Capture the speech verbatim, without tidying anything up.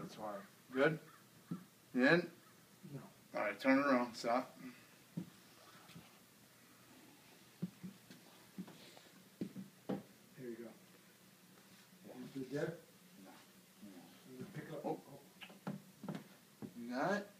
That's why. Good? In? No. Alright, turn it around. Stop. Here you go. You good there? No. You pick up. Oh. You got it?